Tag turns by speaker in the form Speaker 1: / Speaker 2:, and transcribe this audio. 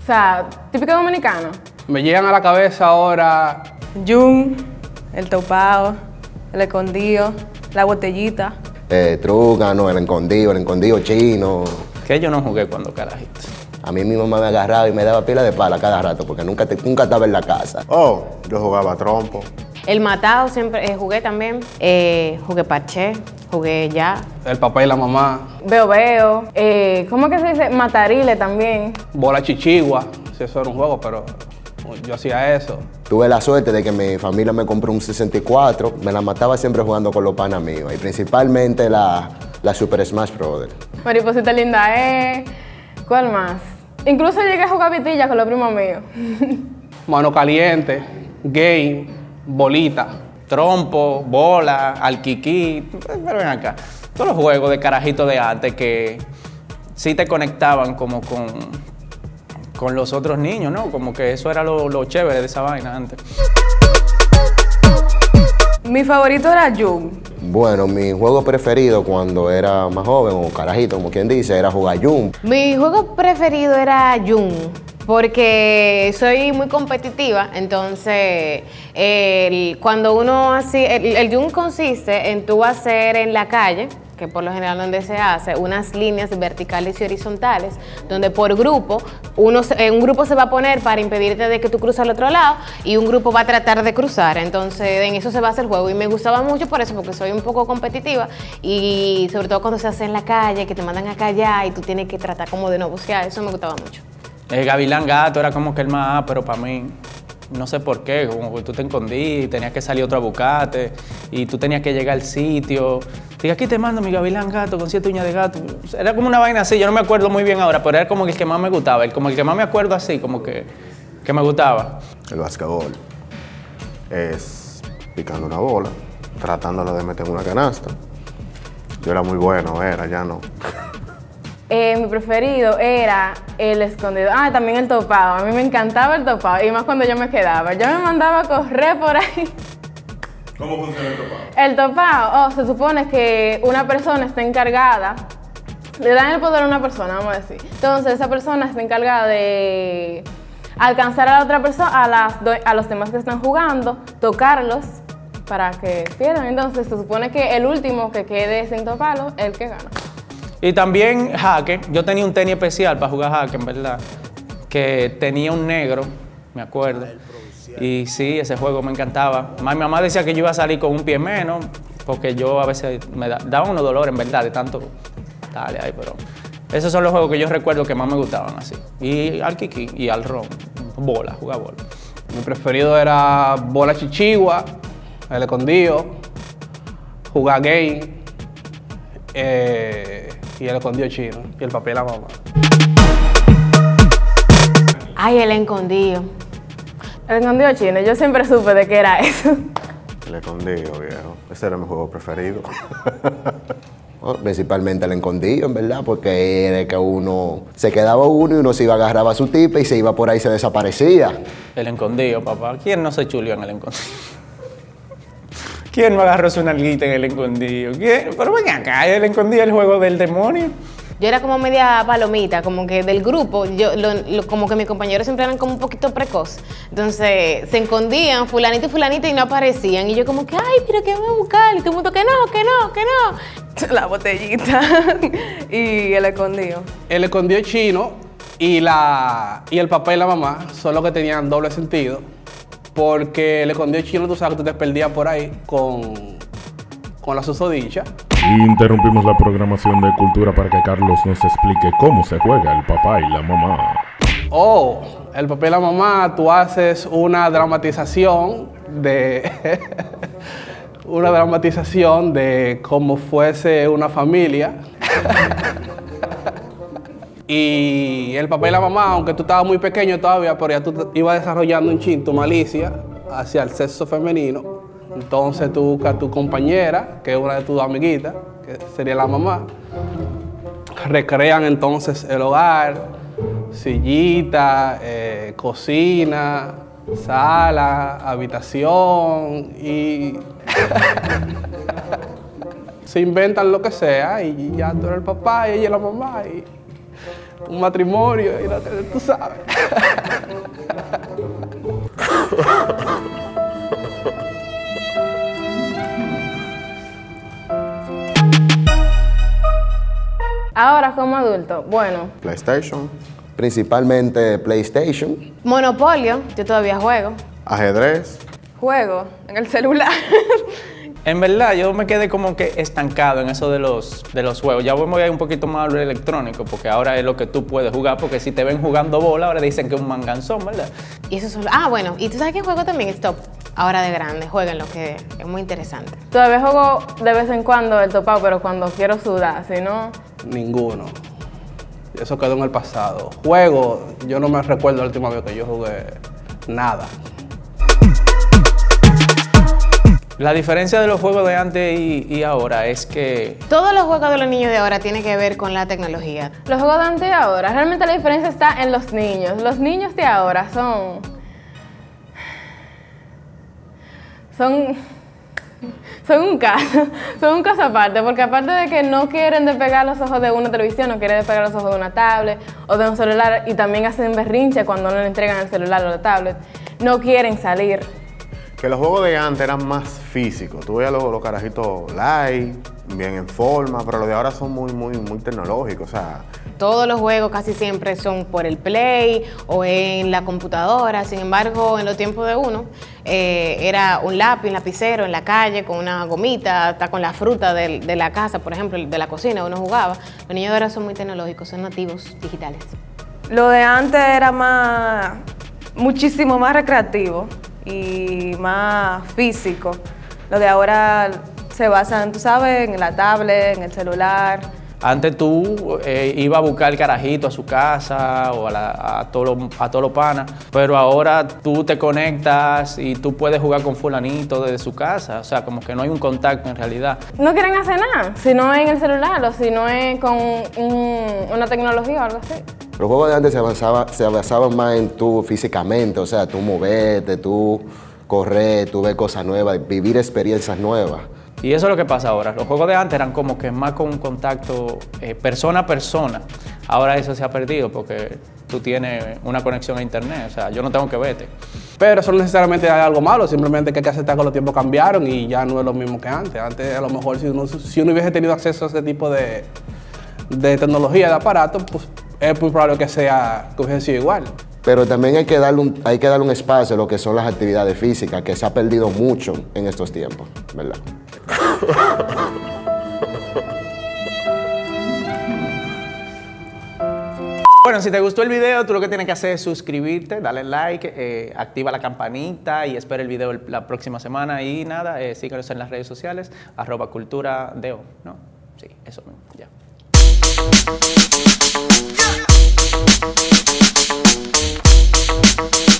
Speaker 1: sea, típico dominicano.
Speaker 2: Me llegan a la cabeza ahora
Speaker 3: Jun, el topado, el escondido, la botellita.
Speaker 4: Trúgano, el escondido chino.
Speaker 5: Que yo no jugué cuando carajito.
Speaker 4: A mí mi mamá me agarraba y me daba pila de pala cada rato porque nunca estaba en la casa.
Speaker 6: Oh, yo jugaba trompo.
Speaker 7: El matado siempre jugué también. Jugué parché, jugué ya.
Speaker 2: el papá y la mamá,
Speaker 1: Veo. ¿Cómo que se dice? Matarile también.
Speaker 2: bola chichigua, si eso era un juego, pero yo hacía eso.
Speaker 4: Tuve la suerte de que mi familia me compró un 64, me la mataba siempre jugando con los panas míos y principalmente la Super Smash Brothers.
Speaker 1: Mariposita linda, ¿cuál más? Incluso llegué a jugar vitilla con los primos míos.
Speaker 2: Mano caliente, game, bolita.
Speaker 5: Trompo, bola, alquiquí, pero ven acá. Todos los juegos de carajito de antes que sí te conectaban como con los otros niños, ¿no? Como que eso era lo chévere de esa vaina antes.
Speaker 3: Mi favorito era Jun.
Speaker 4: Bueno, mi juego preferido cuando era más joven, o carajito, como quien dice, era jugar Jun.
Speaker 7: Mi juego preferido era Jun, porque soy muy competitiva, entonces cuando uno hace, el Jun consiste en tú hacer en la calle, que por lo general donde se hace, unas líneas verticales y horizontales, donde por grupo, un grupo se va a poner para impedirte de que tú cruces al otro lado y un grupo va a tratar de cruzar, entonces en eso se basa el juego y me gustaba mucho por eso, porque soy un poco competitiva y sobre todo cuando se hace en la calle, que te mandan a callar y tú tienes que tratar como de no buscar, eso me gustaba mucho.
Speaker 5: El Gavilán Gato era como que el más pero para mí. No sé por qué, como que tú te escondí, tenías que salir otro a buscarte y tú tenías que llegar al sitio. Diga, aquí te mando mi Gavilán Gato con 7 uñas de gato. Era como una vaina así, yo no me acuerdo muy bien ahora, pero era como el que más me gustaba, como el que más me acuerdo así, como que me gustaba.
Speaker 6: El basquetbol es picando una bola, tratándola de meter en una canasta. Yo era muy bueno, ya no.
Speaker 1: Mi preferido era el escondido. También el topado. A mí me encantaba el topado. Y más cuando yo me quedaba. Yo me mandaba a correr por ahí.
Speaker 8: ¿Cómo funciona el topado?
Speaker 1: El topado, se supone que una persona está encargada. Le dan el poder a una persona, vamos a decir. Entonces, esa persona está encargada de alcanzar a la otra persona, a los demás que están jugando, tocarlos para que pierdan. Entonces, se supone que el último que quede sin toparlo es el que gana.
Speaker 5: Y también jaque, yo tenía un tenis especial para jugar jaque, en verdad, que tenía un negro, me acuerdo. Y sí, ese juego me encantaba. Mi mamá decía que yo iba a salir con un pie menos, porque yo a veces me daba unos dolores, en verdad, de tanto dale ahí, pero esos son los juegos que yo recuerdo que más me gustaban así. Y al kiki y al ron, bola, jugar bola.
Speaker 2: Mi preferido era bola chichigua, el escondido, jugar game, y el escondido chino, y el papel y la mamá.
Speaker 7: Ay, el escondido.
Speaker 1: El escondido chino, yo siempre supe de qué era eso.
Speaker 6: El escondido, viejo. Ese era mi juego preferido.
Speaker 4: Principalmente el escondido, en verdad, porque era que uno se quedaba uno y uno se iba, agarraba a su tipa y se iba por ahí y se desaparecía.
Speaker 5: El escondido, papá. ¿Quién no se chulió en el escondido? ¿Quién no agarró su nalguita en el escondido? ¿Quién? Pero ven acá, el escondido es el juego del demonio.
Speaker 7: Yo era como media palomita, como que del grupo, como que mis compañeros siempre eran como un poquito precoz. Entonces se escondían fulanito y fulanita y no aparecían. Y yo como que, ay, pero ¿qué voy a buscar? Y todo el mundo, que no.
Speaker 3: La botellita y el escondido.
Speaker 2: El escondido chino y el papá y la mamá son los que tenían doble sentido. Porque el escondido chino, tú sabes que tú te perdías por ahí con la susodicha.
Speaker 8: Interrumpimos la programación de cultura para que Carlos nos explique cómo se juega el papá y la mamá.
Speaker 2: El papá y la mamá, tú haces una dramatización de como fuese una familia. Y el papá y la mamá, aunque tú estabas muy pequeño todavía, pero ya tú ibas desarrollando un chin tu malicia hacia el sexo femenino. Entonces tú buscas a tu compañera, que es una de tus amiguitas, que sería la mamá. Recrean entonces el hogar, sillita, cocina, sala, habitación y se inventan lo que sea y ya tú eres el papá y ella es la mamá y un matrimonio, y tú sabes.
Speaker 1: Ahora como adulto, bueno,
Speaker 6: PlayStation,
Speaker 4: Principalmente PlayStation.
Speaker 7: Monopolio, yo todavía juego.
Speaker 6: ajedrez.
Speaker 3: Juego en el celular.
Speaker 5: En verdad, yo me quedé como que estancado en eso de los juegos. Ya voy a ir un poquito más a lo electrónico, porque ahora es lo que tú puedes jugar, porque si te ven jugando bola, ahora dicen que es un manganzón, ¿verdad?
Speaker 7: Y eso solo. Ah, bueno, y tú sabes que juego también Stop. Ahora de grande, jueguenlo, que es muy interesante.
Speaker 1: todavía juego de vez en cuando el topado, pero cuando quiero sudar, si no...
Speaker 2: Ninguno. Eso quedó en el pasado. Juego, yo no me recuerdo la última vez que yo jugué nada.
Speaker 5: La diferencia de los juegos de antes y ahora es que
Speaker 7: Todos los juegos de los niños de ahora tienen que ver con la tecnología.
Speaker 1: Los juegos de antes y ahora, realmente la diferencia está en los niños. Los niños de ahora son un caso aparte, porque aparte de que no quieren despegar los ojos de una televisión, no quieren despegar los ojos de una tablet o de un celular, y también hacen berrinche cuando no le entregan el celular o la tablet, no quieren salir.
Speaker 6: Que los juegos de antes eran más físicos. Tú veías los carajitos light, bien en forma, pero los de ahora son muy tecnológicos. O sea,
Speaker 7: Todos los juegos casi siempre son por el Play o en la computadora. Sin embargo, en los tiempos de uno, era un lápiz, un lapicero en la calle con una gomita, hasta con la fruta de la casa, por ejemplo, de la cocina, uno jugaba. Los niños de ahora son muy tecnológicos, son nativos digitales.
Speaker 3: Lo de antes era muchísimo más recreativo y más físico. Lo de ahora se basan, tú sabes, en la tablet, en el celular.
Speaker 5: antes tú ibas a buscar el carajito a su casa o a todos los panas, pero ahora tú te conectas y tú puedes jugar con fulanito desde su casa. O sea, como que no hay un contacto en realidad.
Speaker 1: No quieren hacer nada, si no es en el celular o si no es con una tecnología o algo así.
Speaker 4: Los juegos de antes se basaban más en tú físicamente, o sea, tú moverte, tú correr, tú ver cosas nuevas, vivir experiencias nuevas.
Speaker 5: Y eso es lo que pasa ahora. Los juegos de antes eran como que más con un contacto persona a persona. Ahora eso se ha perdido porque tú tienes una conexión a internet. O sea, yo no tengo que verte.
Speaker 2: Pero eso no necesariamente es algo malo, simplemente que hay que aceptar que los tiempos cambiaron y ya no es lo mismo que antes. Antes, a lo mejor, si uno hubiese tenido acceso a ese tipo de tecnología, de aparatos, pues es muy probable que hubiese sido igual.
Speaker 4: Pero también hay que darle un espacio a lo que son las actividades físicas, que se ha perdido mucho en estos tiempos, ¿verdad?
Speaker 5: Bueno, si te gustó el video, tú lo que tienes que hacer es suscribirte, darle like, activa la campanita y espera el video la próxima semana. Y nada, síguenos en las redes sociales, @culturadeo, ¿no? Sí, eso mismo, ya.